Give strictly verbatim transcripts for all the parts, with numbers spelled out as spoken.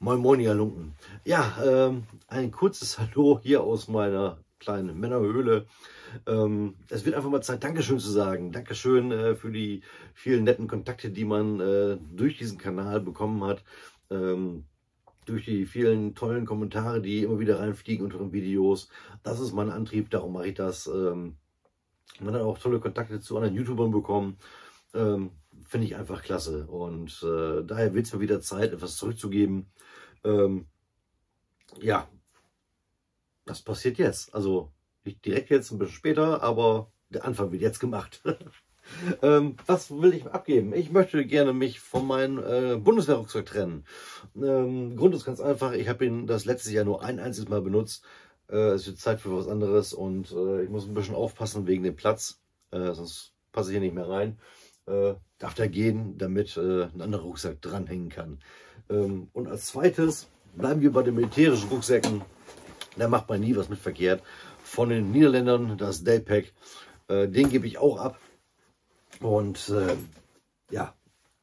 Moin Moin, ihr Halunken. Ja, ähm, ein kurzes Hallo hier aus meiner kleinen Männerhöhle. Ähm, es wird einfach mal Zeit, Dankeschön zu sagen. Dankeschön äh, für die vielen netten Kontakte, die man äh, durch diesen Kanal bekommen hat. Ähm, durch die vielen tollen Kommentare, die immer wieder reinfliegen unter den Videos. Das ist mein Antrieb, darum mache ich das. Ähm, man hat auch tolle Kontakte zu anderen YouTubern bekommen. Ähm, Finde ich einfach klasse. Und äh, daher wird es mir wieder Zeit, etwas zurückzugeben. Ähm, ja, das passiert jetzt. Also nicht direkt jetzt, ein bisschen später, aber der Anfang wird jetzt gemacht. ähm, was will ich abgeben? Ich möchte gerne mich von meinem äh, Bundeswehrrucksack trennen. Ähm, Grund ist ganz einfach, ich habe ihn das letzte Jahr nur ein einziges Mal benutzt. Äh, es wird Zeit für was anderes und äh, ich muss ein bisschen aufpassen wegen dem Platz, äh, sonst passe ich hier nicht mehr rein. Äh, darf der gehen, damit äh, ein anderer Rucksack dranhängen kann. Ähm, und als zweites bleiben wir bei den militärischen Rucksäcken. Da macht man nie was mit verkehrt. Von den Niederländern das Daypack, äh, den gebe ich auch ab. Und äh, ja,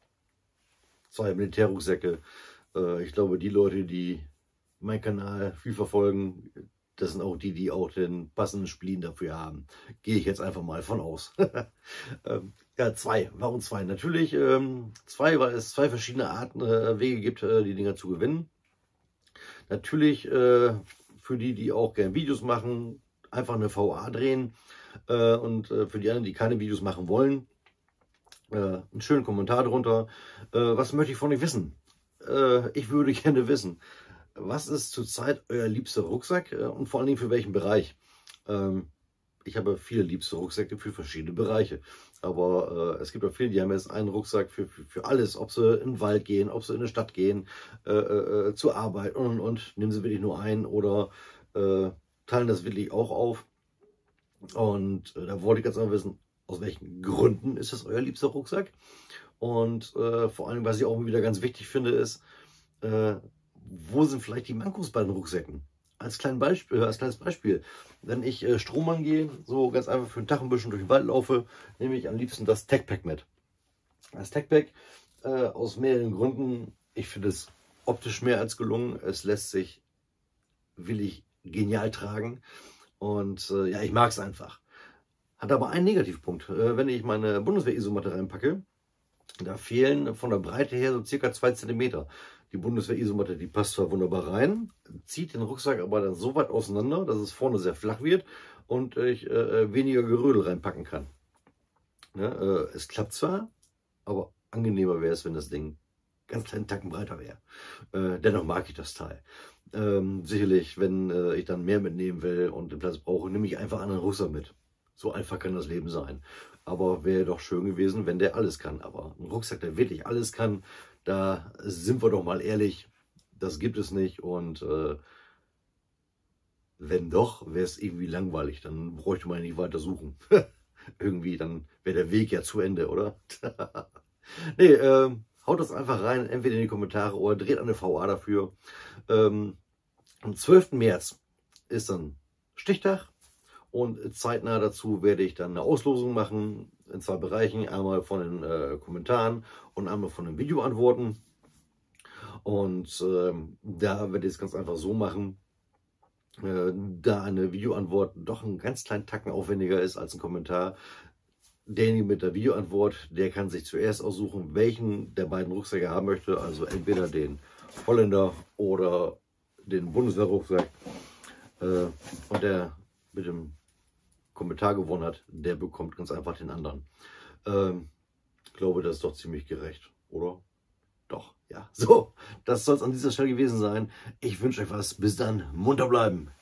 zwei Militärrucksäcke. Äh, ich glaube, die Leute, die meinen Kanal viel verfolgen, das sind auch die, die auch den passenden Spleen dafür haben. Gehe ich jetzt einfach mal von aus. ähm, ja, zwei. Warum zwei? Natürlich ähm, zwei, weil es zwei verschiedene Arten, äh, Wege gibt, äh, die Dinger zu gewinnen. Natürlich äh, für die, die auch gerne Videos machen, einfach eine V A drehen. Äh, und äh, für die anderen, die keine Videos machen wollen, äh, einen schönen Kommentar drunter. Äh, was möchte ich von euch wissen? Äh, ich würde gerne wissen, was ist zurzeit euer liebster Rucksack äh, und vor allen Dingen für welchen Bereich? Ähm, ich habe viele liebste Rucksäcke für verschiedene Bereiche, aber äh, es gibt auch viele, die haben jetzt einen Rucksack für, für, für alles, ob sie in den Wald gehen, ob sie in eine Stadt gehen, äh, äh, zur Arbeit und, und, und. Nehmen sie wirklich nur einen oder äh, teilen das wirklich auch auf. Und äh, da wollte ich ganz einfach wissen, aus welchen Gründen ist das euer liebster Rucksack? Und äh, vor allem, was ich auch wieder ganz wichtig finde, ist, äh, wo sind vielleicht die Mankos bei den Rucksäcken? Als, klein Beispiel, als kleines Beispiel, wenn ich äh, Strom angehe, so ganz einfach für einen Tag ein bisschen durch den Wald laufe, nehme ich am liebsten das Techpack mit. Das Techpack äh, aus mehreren Gründen. Ich finde es optisch mehr als gelungen. Es lässt sich willig genial tragen und äh, ja, ich mag es einfach. Hat aber einen Negativpunkt. Äh, wenn ich meine Bundeswehr-Isomatte reinpacke, da fehlen von der Breite her so circa zwei Zentimeter. Die Bundeswehr-Isomatte, die passt zwar wunderbar rein, zieht den Rucksack aber dann so weit auseinander, dass es vorne sehr flach wird und ich äh, weniger Gerödel reinpacken kann. Ja, äh, es klappt zwar, aber angenehmer wäre es, wenn das Ding ganz kleinen Tacken breiter wäre. Äh, dennoch mag ich das Teil. Ähm, sicherlich, wenn äh, ich dann mehr mitnehmen will und den Platz brauche, nehme ich einfach einen Rucksack mit. So einfach kann das Leben sein. Aber wäre doch schön gewesen, wenn der alles kann. Aber ein Rucksack, der wirklich alles kann, da sind wir doch mal ehrlich, das gibt es nicht. Und äh, wenn doch, wäre es irgendwie langweilig. Dann bräuchte man nicht weiter suchen. Irgendwie, dann wäre der Weg ja zu Ende, oder? Nee, äh, haut das einfach rein, entweder in die Kommentare oder dreht eine V A dafür. Ähm, am zwölften März ist dann Stichtag. Und zeitnah dazu werde ich dann eine Auslosung machen in zwei Bereichen. Einmal von den äh, Kommentaren und einmal von den Videoantworten. Und ähm, da werde ich es ganz einfach so machen, äh, da eine Videoantwort doch einen ganz kleinen Tacken aufwendiger ist als ein Kommentar. Derjenige mit der Videoantwort, der kann sich zuerst aussuchen, welchen der beiden Rucksäcke haben möchte. Also entweder den Holländer oder den Bundeswehrrucksack. Äh, und der mit dem Kommentar gewonnen hat, der bekommt ganz einfach den anderen. Ähm, ich glaube, das ist doch ziemlich gerecht, oder? Doch, ja. So, das soll es an dieser Stelle gewesen sein. Ich wünsche euch was. Bis dann. Munter bleiben.